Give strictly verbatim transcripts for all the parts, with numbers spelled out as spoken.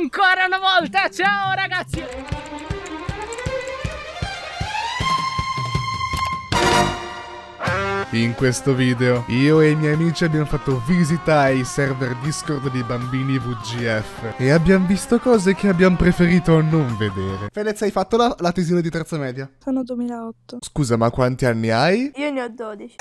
ancora una volta, ciao ragazzi. In questo video io e i miei amici abbiamo fatto visita ai server Discord di Bambini V G F e abbiamo visto cose che abbiamo preferito non vedere. Fedez, hai fatto la, la tesina di terza media? Sono duemilaotto. Scusa, ma quanti anni hai? Io ne ho dodici.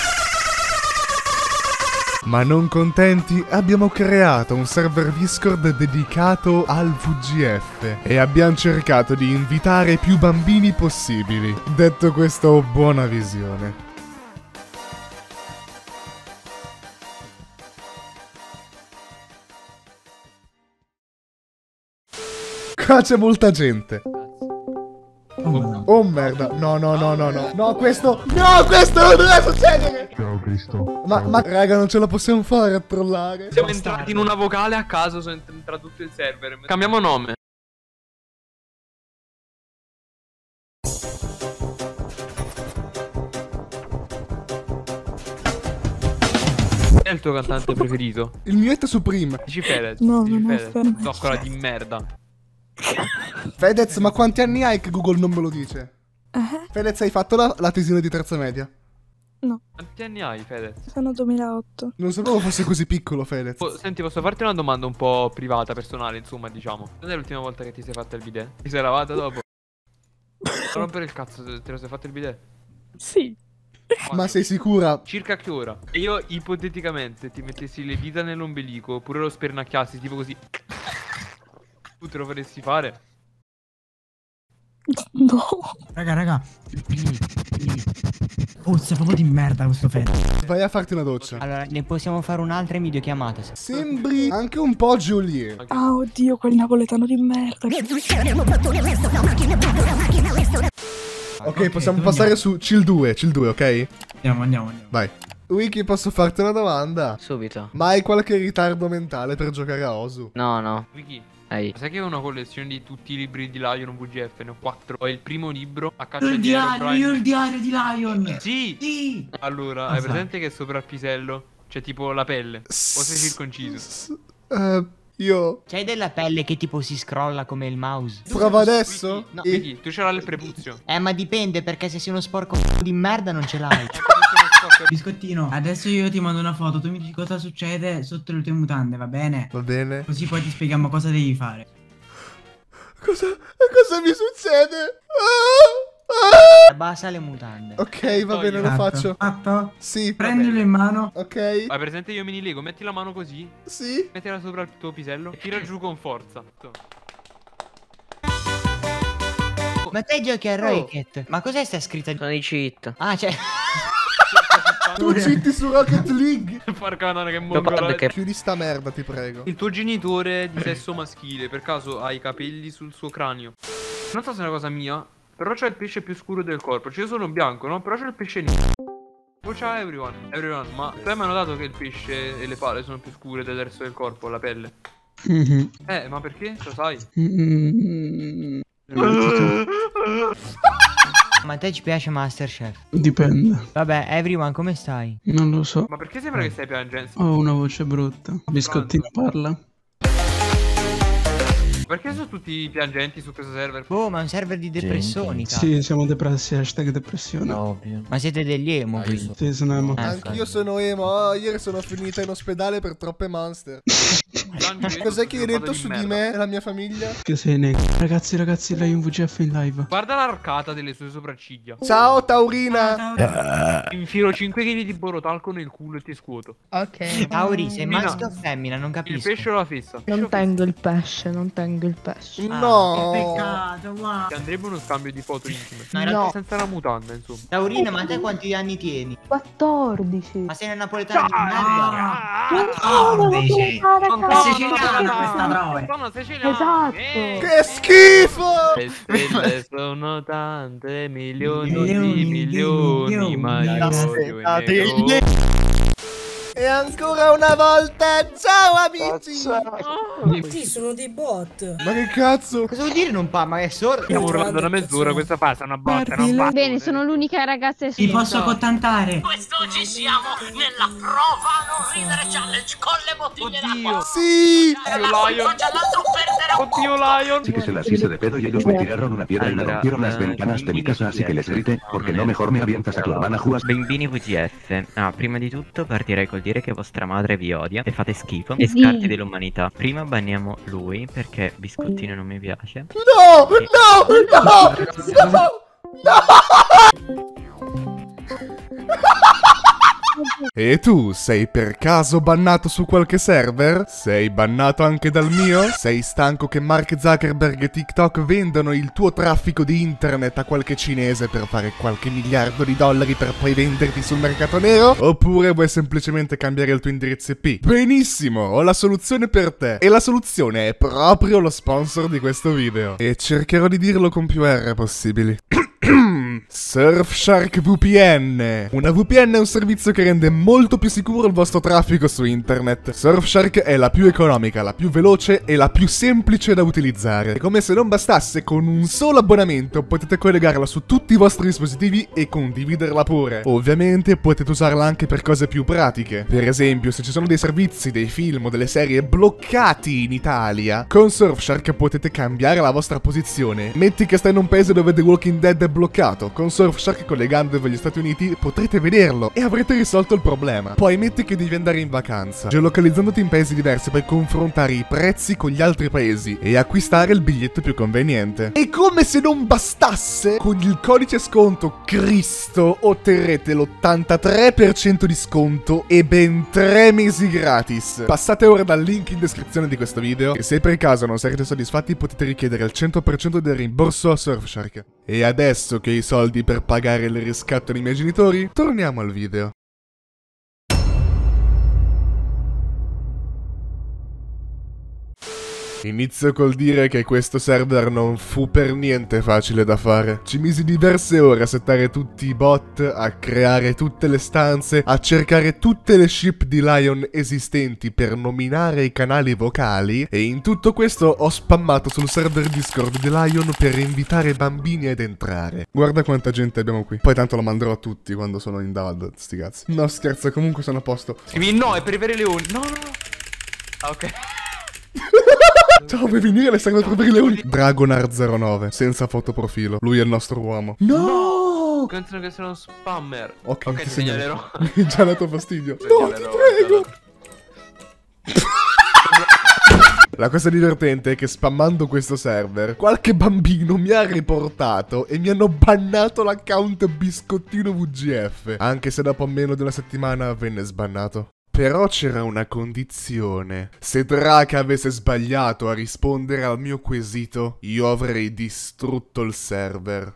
Ma non contenti, abbiamo creato un server Discord dedicato al V G F e abbiamo cercato di invitare più bambini possibili. Detto questo, buona visione. Qua c'è molta gente. Oh, oh merda. No, no, no, no, no. No, questo. No, questo non deve succedere. Ciao Cristo. Ma, ma, raga, non ce la possiamo fare a trollare. Siamo entrati in una vocale a caso, sono entrato tutto il server. Cambiamo nome. Chi è il tuo cantante preferito? Il mio è Supreme. Dici Fedez. No, Dici non è Fedez. Fedez. Zoccola di merda. Fedez, ma quanti anni hai che Google non me lo dice? Eh? Fedez, hai fatto la, la tesina di terza media? No, Quanti anni hai, Fedez? sono duemilaotto. Non sapevo fosse così piccolo, Fedez. Oh, senti, posso farti una domanda un po' privata, personale, insomma, diciamo. Quando è l'ultima volta che ti sei fatta il bidet? Ti sei lavata dopo? Non rompere il cazzo, te lo sei fatto il bidet? Sì. Ma sei sicura? Circa che ora? E io ipoteticamente ti mettessi le dita nell'ombelico oppure lo spernacchiassi tipo così. Tu te lo faresti fare? No. Raga, raga. Puzza proprio di merda questo Fedez. Vai a farti una doccia. Allora, ne possiamo fare un'altra in videochiamata. se- Sembri anche un po' Joliet. Ah, oddio, quel napoletano di merda. Ok, possiamo passare su Chill due, Chill due, ok? Andiamo, andiamo, andiamo. Vai. Wiki, posso farti una domanda? Subito. Ma hai qualche ritardo mentale per giocare a Osu? No, no. Vicky, Ehi. sai che ho una collezione di tutti i libri di Lion V G F? Ne ho quattro. Ho il primo libro a caccia Io il di diario, Herobrine. io il diario di Lion. Sì! Sì. Allora, Ah, hai sai. presente che sopra il pisello c'è tipo la pelle? O sei circonciso? S- eh, io... C'hai della pelle che tipo si scrolla come il mouse? Prova adesso? No. E- Vicky, tu ce l'hai il prepuzio. Eh, ma dipende, perché se sei uno sporco di merda non ce l'hai. Biscottino, adesso io ti mando una foto, tu mi dici cosa succede sotto le tue mutande, va bene? Va bene. Così poi ti spieghiamo cosa devi fare. Cosa... cosa mi succede? Ah! Ah! Basta le mutande. Ok, va bene, lo Fatto. faccio. Fatto? Sì. Prendilo in mano. Ok. Hai presente io mini Lego? Metti la mano così, Sì. mettila sopra il tuo pisello e tira giù con forza. Ma te giochi a Rocket? Ma cos'è sta scritta? Sono i cheat. Ah, cioè... Tu cheati su Rocket League. Porca madonna, che Guarda mongolo. che- Chiudi sta merda, ti prego. Il tuo genitore di sesso maschile, per caso ha i capelli sul suo cranio? Non so se è una cosa mia, però c'è il pesce più scuro del corpo. Cioè io sono bianco, no? Però c'è il pesce nero. Oh, ciao everyone, everyone. Ma tu hai mai notato che il pesce e le pale sono più scure del resto del corpo, la pelle? Eh, ma perché? Lo sai? Ma a te ci piace Masterchef? Dipende, Vabbè, everyone, come stai? non lo so. Ma perché sembra che stai piangendo? Ho una voce brutta. Biscottino parla. Perché sono tutti piangenti su questo server? Boh, ma è un server di depressioni, cazzo. Sì, siamo depressi, hashtag depressione. Ovvio. Ma siete degli emo, quindi. Sì, sono emo. Eh, Anch'io sono emo. Oh, ieri sono finita in ospedale per troppe monster. Cos'è che hai detto su di me e la mia famiglia? Che sei negro. Ragazzi, ragazzi, lei è un V G F in live. Guarda l'arcata delle sue sopracciglia. Ciao, Taurina. Infilo cinque chili di borotalco nel culo e ti scuoto. Ok. Tauri, sei Mina. maschio o femmina? Non Il capisco. pesce o la fessa? Non tengo il pesce, non tengo il pesce. No. Peccato, wow. Ti andrebbe uno scambio di foto intime. No, in No. realtà- Senza la mutanda, insomma. Taurina, ma te quanti anni tieni? quattordici. Ma sei una napoletana di merda? Oh, invece. Sono È siciliana questa trove. Sono siciliano. Esatto. Eh. Che schifo. Le stelle sono tante, milioni, Milioni di di milioni, milioni. ma io Aspetta, voglio negro. E ancora una volta, ciao amici. Sì, sono dei bot. Ma che cazzo? Cosa vuol dire non pa? Ma è sordo? Stiamo urlando da mezz'ora, questa passa una botta, non va. Bene, sono l'unica ragazza Ti su. posso contantare? Quest'oggi siamo nella prova a non ridere challenge con le bottiglie d'acqua. Oddio. Sì. L'altro giallastro perderà Oddio, Lion. Así que se las hice de pedo y ellos me tiraron una piedra y me rompieron las ventanas de mi casa, así che le grité, porque no mejor me avientas a tu hermana Juas. Bambini V G F. Ah, prima di tutto partirei col dire che vostra madre vi odia e fate schifo e scarti dell'umanità. Prima banniamo lui perché Biscottino non mi piace. No! E... No! No! No! No! E tu sei per caso bannato su qualche server? Sei bannato anche dal mio? Sei stanco che Mark Zuckerberg e TikTok vendano il tuo traffico di internet a qualche cinese per fare qualche miliardo di dollari per poi venderti sul mercato nero? Oppure vuoi semplicemente cambiare il tuo indirizzo I P? Benissimo, ho la soluzione per te. E la soluzione è proprio lo sponsor di questo video. E cercherò di dirlo con più R possibili. Surfshark V P N. Una V P N è un servizio che rende molto più sicuro il vostro traffico su internet. Surfshark è la più economica, la più veloce e la più semplice da utilizzare. È come se non bastasse, con un solo abbonamento potete collegarla su tutti i vostri dispositivi e condividerla pure. Ovviamente potete usarla anche per cose più pratiche. Per esempio, se ci sono dei servizi, dei film o delle serie bloccati in Italia, con Surfshark potete cambiare la vostra posizione. Metti che stai in un paese dove The Walking Dead è bloccato. Con Surfshark, collegandovi agli Stati Uniti, potrete vederlo e avrete risolto il problema. Poi metti che devi andare in vacanza. Geolocalizzandoti in paesi diversi puoi confrontare i prezzi con gli altri paesi e acquistare il biglietto più conveniente. E come se non bastasse, con il codice sconto Cristo otterrete l'ottantatré per cento di sconto e ben tre mesi gratis. Passate ora dal link in descrizione di questo video e se per caso non sarete soddisfatti potete richiedere il cento per cento del rimborso a Surfshark. E adesso che ho i soldi per pagare il riscatto dei miei genitori, torniamo al video. Inizio col dire che questo server non fu per niente facile da fare. Ci misi diverse ore a settare tutti i bot, a creare tutte le stanze, a cercare tutte le ship di Lion esistenti per nominare i canali vocali e in tutto questo ho spammato sul server Discord di Lion per invitare bambini ad entrare. Guarda quanta gente abbiamo qui. Poi tanto lo manderò a tutti quando sono in D A D, sti cazzi. No scherzo, comunque sono a posto. Scrivi no, è per i veri leoni. No, no, no. Ah, ok. Ciao, vuoi venire? Le serve per i leoni? Dragonar zero nove, senza fotoprofilo. Lui è il nostro uomo. No! Pensano che sia uno spammer. Ok, Ok, ti ti segnalerò. segnalerò. Mi ha già dato fastidio. Ti No, ti segnalerò, prego! La cosa divertente è che spammando questo server, qualche bambino mi ha riportato e mi hanno bannato l'account Biscottino V G F. Anche se dopo meno di una settimana venne sbannato. Però c'era una condizione. Se Draka avesse sbagliato a rispondere al mio quesito, io avrei distrutto il server.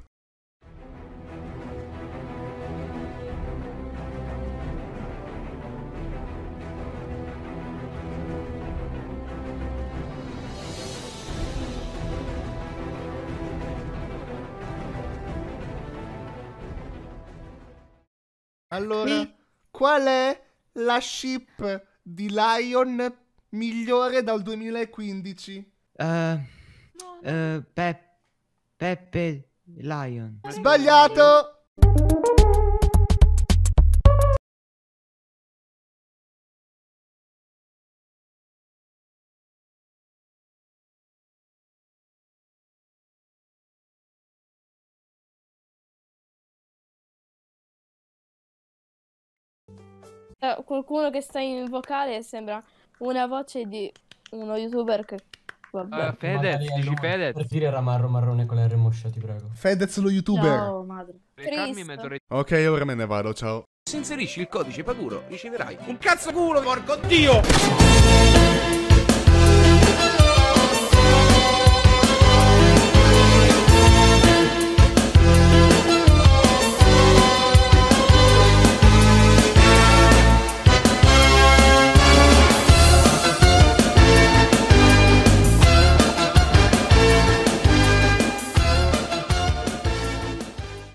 Allora, qual è la ship di Lion migliore dal duemilaquindici? Uh, uh, Pe Peppe Lion. Sbagliato! Qualcuno che sta in vocale sembra una voce di uno youtuber che... Vabbè. Uh, Fedez, dici Fedez? Per dire ramarro marrone con le R moscia, ti prego. Fedez lo youtuber. Ciao, madre. Ok, ora me ne vado, ciao. Se inserisci il codice Paguro riceverai un cazzo culo, porco Dio!